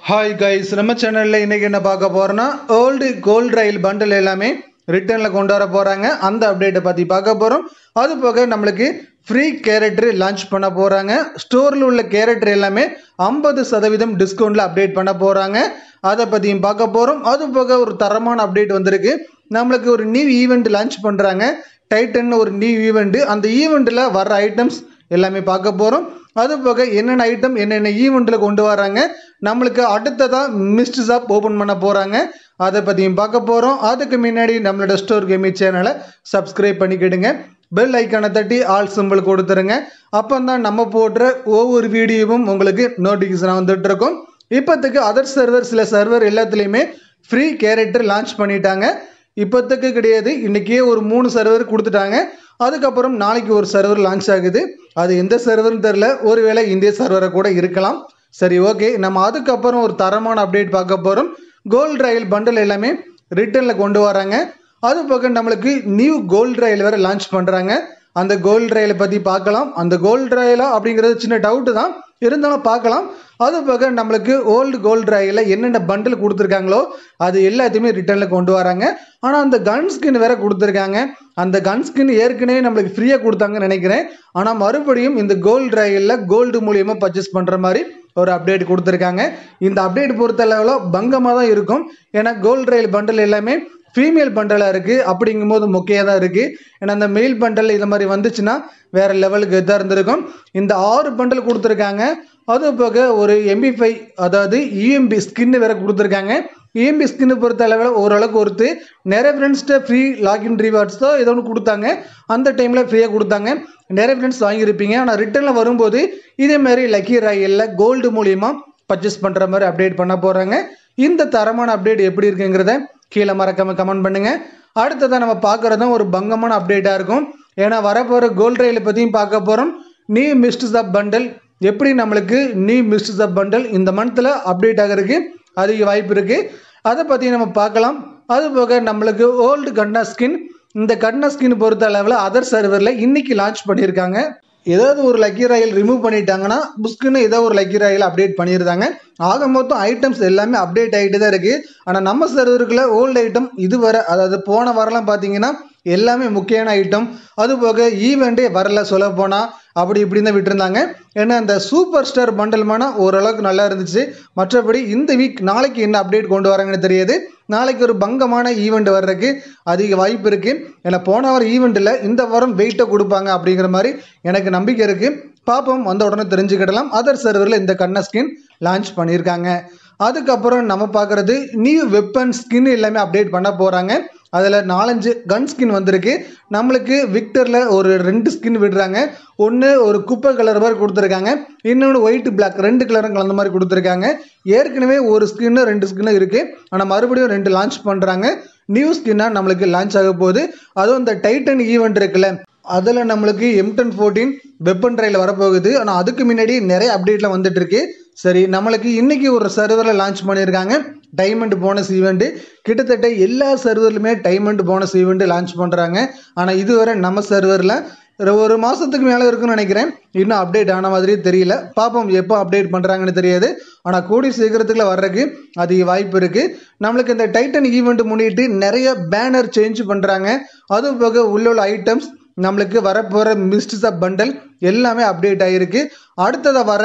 Hi guys, நம்ம சேனலில் இன்றைக்கி என்ன பார்க்க போகிறோன்னா ஓல்டு கோல்டு ரயில் பண்டில் எல்லாமே ரிட்டர்னில் கொண்டு வர போகிறாங்க. அந்த அப்டேட்டை பற்றி பார்க்க போகிறோம். அது போக நம்மளுக்கு ஃப்ரீ கேரக்டர் லான்ச் பண்ண போகிறாங்க. ஸ்டோரில் உள்ள கேரக்டர் எல்லாமே 50% டிஸ்கவுண்டில் அப்டேட் பண்ண போகிறாங்க. அதை பற்றியும் பார்க்க போகிறோம். அது போக ஒரு தரமான அப்டேட் வந்திருக்கு. நம்மளுக்கு ஒரு நியூ ஈவெண்ட் லான்ச் பண்ணுறாங்க. டைட்டன் ஒரு நியூ ஈவெண்ட்டு. அந்த ஈவெண்ட்டில் வர ஐட்டம்ஸ் எல்லாமே பார்க்க போகிறோம். அது போக என்னென்ன ஐட்டம் என்னென்ன ஈவெண்ட்டில் கொண்டு வராங்க, நம்மளுக்கு அடுத்ததாக மிஸ்ட் ஷாப் ஓப்பன் பண்ண போகிறாங்க. அதை பற்றியும் பார்க்க போகிறோம். அதுக்கு முன்னாடி நம்மளோட ஸ்டோர் கேமிங் சேனலை சப்ஸ்கிரைப் பண்ணிக்கிடுங்க. பெல் ஐக்கானை தட்டி ஆல் சிம்பிள் கொடுத்துருங்க. அப்போ தான் நம்ம போடுற ஒவ்வொரு வீடியோவும் உங்களுக்கு நோட்டிஃபிகேஷன் வந்துட்டு இருக்கும். இப்போத்துக்கு அதர் சர்வர் சில சர்வர் எல்லாத்துலேயுமே ஃப்ரீ கேரக்டர் லான்ச் பண்ணிட்டாங்க. இப்போத்துக்கு கிடையாது, இன்றைக்கே ஒரு 3 சர்வர் கொடுத்துட்டாங்க. அதுக்கப்புறம் நாளைக்கு ஒரு சர்வர் லான்ச் ஆகுது. அது எந்த சர்வர்னு தெரில, ஒருவேளை இந்திய சர்வரை கூட இருக்கலாம். சரி, ஓகே, நம்ம அதுக்கப்புறம் ஒரு தரமான அப்டேட் பார்க்க போகிறோம். கோல்டு ரயில் பண்டில் எல்லாமே ரிட்டர்னில் கொண்டு வராங்க. அது போக நம்மளுக்கு நியூ கோல்டு ரயில் வேறு லான்ச் பண்ணுறாங்க. அந்த கோல்டு ரயிலை பற்றி பார்க்கலாம். அந்த கோல்டு ரயிலா அப்படிங்கிறது சின்ன டவுட்டு தான், இருந்தாலும் பார்க்கலாம். அது போக நம்மளுக்கு ஓல்டு கோல்டு ரயிலில் என்னென்ன பண்டில் கொடுத்துருக்காங்களோ அது எல்லாத்தையுமே ரிட்டர்னில் கொண்டு வராங்க. ஆனால் அந்த கன் ஸ்கின் வேறு கொடுத்துருக்காங்க. அந்த கன் ஸ்கின் ஏற்கனவே நம்மளுக்கு ஃப்ரீயாக கொடுத்தாங்கன்னு நினைக்கிறேன். ஆனால் மறுபடியும் இந்த கோல்டு ரயிலில் கோல்டு மூலியமாக பர்ச்சேஸ் பண்ணுற மாதிரி ஒரு அப்டேட் கொடுத்துருக்காங்க. இந்த அப்டேட் பொறுத்த அளவில் பங்கமாக தான் இருக்கும். ஏன்னா கோல்டு ரயில் பண்டில் எல்லாமே ஃபீமேல் பண்டலாக இருக்குது. அப்படிங்கும்போது மொக்கையாக தான் இருக்குது. ஏன்னா அந்த மெயில் பண்டல் இது மாதிரி வந்துச்சுன்னா வேறு லெவலுக்கு இதாக இருந்திருக்கும். இந்த 6 பண்டல் கொடுத்துருக்காங்க. அது போக ஒரு MP5 அதாவது EMP ஸ்கின்னு வேறு கொடுத்துருக்காங்க. EMP ஸ்கின்னு பொறுத்த அளவில் ஓரளவுக்கு ஒருத்து நிறைய ஃப்ரெண்ட்ஸ்கிட்ட ஃப்ரீ லாகின் ரிவார்ட்ஸ் தான் ஏதோ ஒன்று கொடுத்தாங்க. அந்த டைமில் ஃப்ரீயாக கொடுத்தாங்க. நிறைய ஃப்ரெண்ட்ஸ் வாங்கியிருப்பீங்க. ஆனால் ரிட்டர்னில் வரும்போது இதேமாரி லக்கி ராயலில் கோல்டு மூலியமாக பர்ச்சேஸ் பண்ணுற மாதிரி அப்டேட் பண்ண போகிறாங்க. இந்த தரமான அப்டேட் எப்படி இருக்குங்கிறத கீழே மறக்காம கமெண்ட் பண்ணுங்க. அடுத்ததான் நம்ம பார்க்குறதும் ஒரு பங்கமான அப்டேட்டாக இருக்கும். ஏன்னா வரப்போகிற கோல்டு ரயிலை பற்றியும் பார்க்க போகிறோம். நியூ மிஸ்ட் ஷாப் பண்டல் எப்படி நம்மளுக்கு நியூ மிஸ்ட் ஷாப் பண்டல் இந்த மந்தில் அப்டேட் ஆகிறதுக்கு அதிக வாய்ப்பு இருக்குது. அதை பற்றி நம்ம பார்க்கலாம். அது போக நம்மளுக்கு ஓல்டு கன்னா ஸ்கின், இந்த கன்னா ஸ்கின் பொறுத்த அளவில் அதர் சர்வரில் இன்றைக்கி லான்ச் பண்ணியிருக்காங்க. ஏதாவது ஒரு லக்கி ராயல் ரிமூவ் பண்ணிட்டாங்கன்னா புஷ்க்குன்னு ஏதோ ஒரு லக்கி ராயல் அப்டேட் பண்ணியிருந்தாங்க. ஆக மொத்தம் ஐட்டம்ஸ் எல்லாமே அப்டேட் ஆகிட்டு தான் இருக்குது. ஆனால் நம்ம சர்வருக்குள்ள ஓல்டு ஐட்டம் இதுவரை, அதாவது போன வாரம்லாம் பார்த்தீங்கன்னா எல்லாமே முக்கியமான ஐட்டம். அது போக ஈவெண்ட்டே வரல சொல்ல போனால், அப்படி இப்படி தான் விட்டுருந்தாங்க. ஏன்னா அந்த சூப்பர் ஸ்டார் பண்டல்மான ஓரளவுக்கு நல்லா இருந்துச்சு. மற்றபடி இந்த வீக் நாளைக்கு என்ன அப்டேட் கொண்டு வராங்கன்னு தெரியாது. நாளைக்கு ஒரு பங்கமான ஈவெண்ட் வர்றதுக்கு அதிக வாய்ப்பு இருக்குது. ஏன்னா போன வாரம் ஈவெண்ட்டில் இந்த வாரம் வெயிட்டை கொடுப்பாங்க அப்படிங்கிற மாதிரி எனக்கு நம்பிக்கை இருக்குது. பார்ப்போம், வந்த உடனே தெரிஞ்சுக்கிடலாம். அதர் சர்வரில் இந்த கன்ன ஸ்கின் லான்ச் பண்ணியிருக்காங்க. அதுக்கப்புறம் நம்ம பார்க்குறது நியூ வெப்பன் ஸ்கின் எல்லாமே அப்டேட் பண்ண போகிறாங்க. அதில் 4-5 கன் ஸ்கின் வந்திருக்கு. நம்மளுக்கு விக்டரில் ஒரு 2 ஸ்கின் விடுறாங்க. ஒன்று ஒரு குப்பை கலர் மாதிரி கொடுத்துருக்காங்க, இன்னொன்று ஒயிட் பிளாக் 2 கலரும் கலந்த மாதிரி கொடுத்துருக்காங்க. ஏற்கனவே ஒரு ஸ்கின்னு 2 ஸ்கின்னு இருக்குது. ஆனால் மறுபடியும் 2 லான்ச் பண்ணுறாங்க. நியூ ஸ்கின்னாக நம்மளுக்கு லான்ச் ஆக போகுது. அதுவும் இந்த டைட்டன் ஈவெண்ட் இருக்குல்ல, அதில் நம்மளுக்கு M1014 வெப்பன் ரயில் வரப்போகுது. ஆனால் அதுக்கு முன்னாடி நிறைய அப்டேட்லாம் வந்துட்டு இருக்கு. சரி, நம்மளுக்கு இன்றைக்கி ஒரு சர்வரில் லான்ச் பண்ணியிருக்காங்க டைமண்ட் போனஸ் ஈவெண்ட்டு. கிட்டத்தட்ட எல்லா சர்வர்லையுமே டைமண்ட் போனஸ் ஈவெண்ட்டு லான்ச் பண்ணுறாங்க. ஆனால் இதுவரை நம்ம சர்வரில் ஒரு மாதத்துக்கு மேலே இருக்குன்னு நினைக்கிறேன். இன்னும் அப்டேட் ஆன மாதிரி தெரியல. பார்ப்போம் எப்போ அப்டேட் பண்ணுறாங்கன்னு தெரியாது. ஆனால் கூடி சீக்கிரத்துக்குள்ள வர்றதுக்கு அதிக வாய்ப்பு இருக்குது. நம்மளுக்கு இந்த டைட்டன் ஈவெண்ட் முன்னிட்டு நிறைய பேனர் சேஞ்ச் பண்ணுறாங்க. அது போக உள்ள ஐட்டம்ஸ் நம்மளுக்கு வரப்போகிற மிஸ்ட் ஷாப் பண்டல் எல்லாமே அப்டேட் ஆகிருக்கு. அடுத்ததாக வர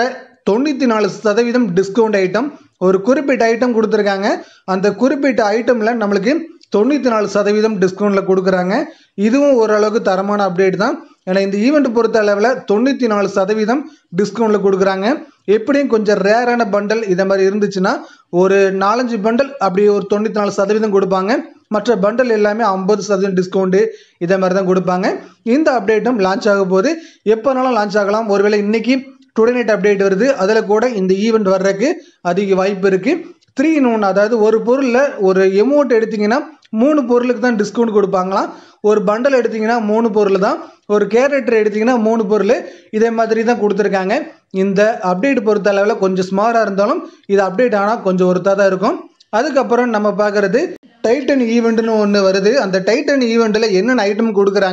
94% டிஸ்கவுண்ட் ஐட்டம், ஒரு குறிப்பிட்ட ஐட்டம் கொடுத்துருக்காங்க. அந்த குறிப்பிட்ட ஐட்டமில் நம்மளுக்கு 94% டிஸ்கவுண்டில் கொடுக்குறாங்க. இதுவும் ஓரளவுக்கு தரமான அப்டேட் தான். ஏன்னா இந்த ஈவெண்ட் பொறுத்த அளவில் 94% டிஸ்கவுண்டில் கொடுக்குறாங்க. எப்படியும் கொஞ்சம் ரேரான பண்டல் இதை மாதிரி இருந்துச்சுன்னா ஒரு 4-5 பண்டல் அப்படி ஒரு 94% கொடுப்பாங்க. மற்ற பண்டல் எல்லாமே 50% டிஸ்கவுண்ட்டு இதை மாதிரி தான் கொடுப்பாங்க. இந்த அப்டேட்டும் லான்ச் ஆக போது எப்போனாலும் லான்ச் ஆகலாம். ஒருவேளை இன்றைக்கி டுடே நைட் அப்டேட் வருது, அதில் கூட இந்த ஈவெண்ட் வர்றதுக்கு அதிக வாய்ப்பு இருக்குது. 3 in 1, அதாவது ஒரு பொருளில் ஒரு எமௌண்ட் எடுத்திங்கன்னா 3 பொருளுக்கு தான் டிஸ்கவுண்ட் கொடுப்பாங்களாம். ஒரு பண்டல் எடுத்திங்கன்னா 3 பொருள் தான், ஒரு கேரக்டர் எடுத்திங்கன்னா 3 பொருள், இதே மாதிரி தான் கொடுத்துருக்காங்க. இந்த அப்டேட் பொறுத்த அளவில் கொஞ்சம் ஸ்மாராக இருந்தாலும் இது அப்டேட் ஆனால் கொஞ்சம் ஒருத்தாக தான் இருக்கும். அதுக்கப்புறம் நம்ம பார்க்குறது டைட்டன் ஈவெண்ட்னு ஒன்று வருது. அந்த டைட்டன் ஈவெண்ட்டில் என்னென்ன ஐட்டம் கொடுக்குறாங்க,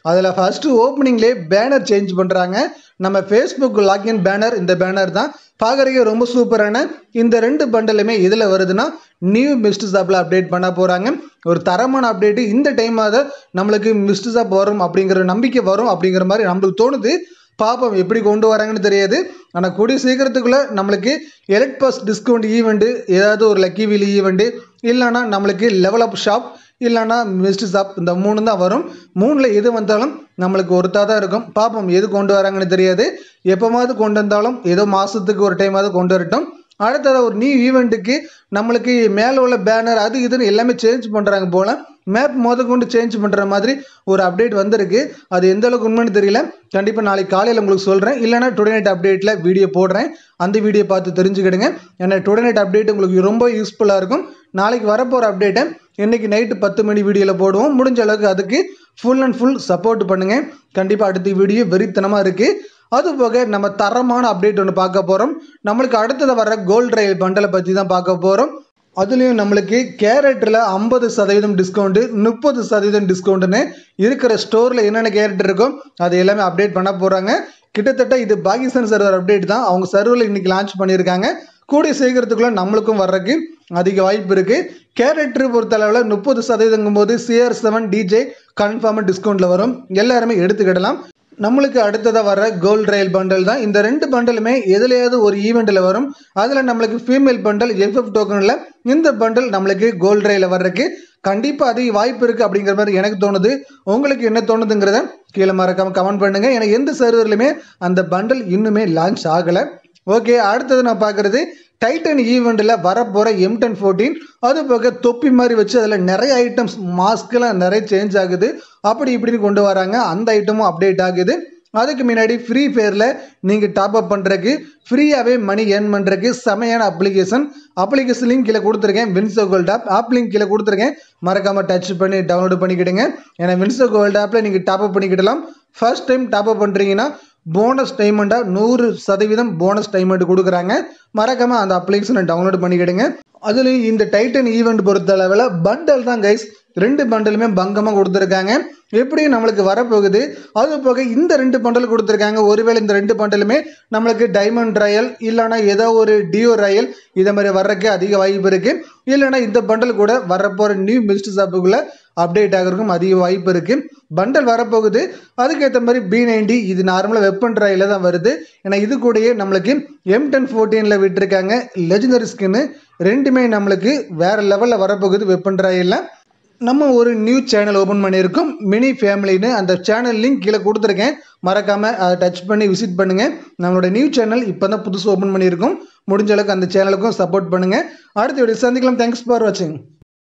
அதில் ஃபஸ்ட்டு ஓப்பனிங்லேயே பேனர் சேஞ்ச் பண்ணுறாங்க. நம்ம ஃபேஸ்புக் லாகின் பேனர் இந்த பேனர் தான் பார்க்குறதுக்கே ரொம்ப சூப்பரான. இந்த 2 பண்டலுமே இதில் வருதுன்னா நியூ மிஸ்ட் ஷாப்பில் அப்டேட் பண்ண போகிறாங்க. ஒரு தரமான அப்டேட்டு. இந்த டைமாவது நம்மளுக்கு மிஸ்ட் ஷாப் வரும் அப்படிங்கிற நம்பிக்கை வரும் அப்படிங்கிற மாதிரி நம்மளுக்கு தோணுது. பாப்போம் எப்படி கொண்டு வராங்கன்னு தெரியாது. ஆனால் கூடிய சீக்கிரத்துக்குள்ளே நம்மளுக்கு எலைட் பாஸ் டிஸ்கவுண்ட் ஈவெண்ட்டு, ஏதாவது ஒரு லக்கி வீல் ஈவெண்ட்டு, இல்லைனா நம்மளுக்கு லெவல் அப் ஷாப், இல்லைனா மிஸ்ட் ஷாப், இந்த 3 தான் வரும். 3ல் எது வந்தாலும் நம்மளுக்கு ஒருத்தா தான் இருக்கும். பார்ப்போம் எது கொண்டு வராங்கன்னு தெரியாது. எப்போமாவது கொண்டு வந்தாலும் ஏதோ மாதத்துக்கு ஒரு டைமாவது கொண்டு வரட்டும். அடுத்ததாக ஒரு நியூ ஈவெண்ட்டுக்கு நம்மளுக்கு மேலே உள்ள பேனர் அது இதுன்னு எல்லாமே சேஞ்ச் பண்ணுறாங்க போல். மேப் கொண்டு சேஞ்ச் பண்ணுற மாதிரி ஒரு அப்டேட் வந்திருக்கு. அது எந்த அளவுக்கு உண்மைன்னு தெரியல. கண்டிப்பாக நாளைக்கு காலையில் உங்களுக்கு சொல்கிறேன். இல்லைனா டுடே நைட் அப்டேட்டில் வீடியோ போடுறேன். அந்த வீடியோ பார்த்து தெரிஞ்சுக்கிடுங்க. ஏன்னா டுடே நைட் அப்டேட் உங்களுக்கு ரொம்ப யூஸ்ஃபுல்லாக இருக்கும். நாளைக்கு வரப்போகிற அப்டேட்டை இன்றைக்கி நைட்டு 10 மணி வீடியோவில் போடுவோம். முடிஞ்ச அளவுக்கு அதுக்கு ஃபுல் அண்ட் ஃபுல் சப்போர்ட் பண்ணுங்கள். கண்டிப்பாக அடுத்த வீடியோ வெறித்தனமாக இருக்குது. அதுபோக நம்ம தரமான அப்டேட் ஒன்று பார்க்க போகிறோம். நம்மளுக்கு அடுத்தது வர கோல்ட் ரயில் பண்டலை பற்றி தான் பார்க்க போகிறோம். அதுலேயும் நம்மளுக்கு கேரக்டரில் 50% டிஸ்கவுண்ட்டு, 30% டிஸ்கவுண்ட்டுன்னு இருக்கிற ஸ்டோரில் என்னென்ன கேரக்டர் இருக்கோ அது எல்லாமே அப்டேட் பண்ண போகிறாங்க. கிட்டத்தட்ட இது பாகிஸ்தான் சர்வர் அப்டேட் தான். அவங்க சர்வரில் இன்றைக்கி லான்ச் பண்ணியிருக்காங்க. கூடிய சீக்கிரத்துக்குள்ளே நம்மளுக்கும் வர்றதுக்கு அதிக வாய்ப்பு இருக்குது. கேரக்டர் பொறுத்தளவில் 30% போது CR7 DJ கன்ஃபார்மாக டிஸ்கவுண்ட்டில் வரும். எல்லாருமே எடுத்துக்கிடலாம். நம்மளுக்கு அடுத்ததாக வர கோல்ட் ரயில் பண்டல் தான். இந்த 2 பண்டலுமே எதுலையாவது ஒரு ஈவெண்ட்டில் வரும். அதில் நம்மளுக்கு ஃபீமேல் பண்டல் FF டோக்கனில் இந்த பண்டல் நம்மளுக்கு கோல்ட் ரயிலில் வர்றதுக்கு கண்டிப்பாக அதிக வாய்ப்பு இருக்குது அப்படிங்கிற மாதிரி எனக்கு தோணுது. உங்களுக்கு என்ன தோணுதுங்கிறத கீழே மறக்காமல் கமெண்ட் பண்ணுங்கள். எனக்கு எந்த சர்வர்லையுமே அந்த பண்டல் இன்னுமே லான்ச் ஆகலை. ஓகே, அடுத்தது நான் பார்க்குறது டைட்டன் ஈவெண்ட்டில் வரப்போகிற M1014. அது போக தொப்பி மாதிரி வச்சு அதில் நிறைய ஐட்டம்ஸ் மாஸ்க்கெலாம் நிறைய சேஞ்ச் ஆகுது. அப்படி இப்படின்னு கொண்டு வராங்க. அந்த ஐட்டமும் அப்டேட் ஆகுது. அதுக்கு முன்னாடி ஃப்ரீ ஃபயரில் நீங்கள் டாப் அப் பண்ணுறதுக்கு ஃப்ரீயாகவே மணி ஏர்ன் பண்ணுறதுக்கு செமையான அப்ளிகேஷன் லிங்க் கீழே கொடுத்துருக்கேன். வின்சோ கோல்ட் ஆப் லிங்க் கீழே கொடுத்துருக்கேன். மறக்காமல் டச் பண்ணி டவுன்லோட் பண்ணிக்கிடுங்க. ஏன்னா வின்சோ கோல்ட் ஆப்பில் நீங்கள் டாப் அப் பண்ணிக்கிடலாம். ஃபர்ஸ்ட் டைம் டாப் அப் பண்ணுறீங்கன்னா போனஸ் டைமண்டாக 100% போனஸ் டைமண்ட் கொடுக்குறாங்க. மறக்காமல் அந்த அப்ளிகேஷனை டவுன்லோட் பண்ணிக்கிடுங்க. அதுலேயும் இந்த டைட்டன் ஈவெண்ட் பொறுத்த அளவில் பண்டல் தான் கைஸ். 2 பண்டலுமே பங்கமாக கொடுத்துருக்காங்க. எப்படியும் நம்மளுக்கு வரப்போகுது. அது போக இந்த 2 பண்டல் கொடுத்துருக்காங்க. ஒருவேளை இந்த 2 பண்டலுமே நம்மளுக்கு டைமண்ட் ராயல் இல்லைனா ஏதோ ஒரு டியோ ராயல் இதை மாதிரி வர்றதுக்கு அதிக வாய்ப்பு இருக்குது. இல்லைனா இந்த பண்டல் கூட வரப்போகிற நியூ மிஸ்ட் ஷாப்புக்குள்ளே அப்டேட் ஆகிறதுக்கும் அதிக வாய்ப்பு இருக்குது. பண்டல் வரப்போகுது. அதுக்கேற்ற மாதிரி B90 இது நார்மலாக வெப்பன் ராயில் தான் வருது. ஏன்னா இது கூடயே நம்மளுக்கு M1014 விட்டுருக்காங்க லெஜெண்டரி ஸ்கின்னு. 2மே நம்மளுக்கு வேறு லெவலில் வரப்போகுது. வெப்பன் ராயில் நம்ம ஒரு நியூ சேனல் ஓப்பன் பண்ணியிருக்கோம், மினி ஃபேமிலின்னு. அந்த சேனல் லிங்க் கீழே கொடுத்துருக்கேன். மறக்காமல் அதை டச் பண்ணி விசிட் பண்ணுங்கள். நம்மளோட நியூ சேனல் இப்போ தான் புதுசு ஓப்பன் பண்ணியிருக்கோம். முடிஞ்ச அளவுக்கு அந்த சேனலுக்கும் சப்போர்ட் பண்ணுங்கள். அடுத்த வீடியோ சந்திக்கலாம். தேங்க்ஸ் ஃபார் வாட்சிங்.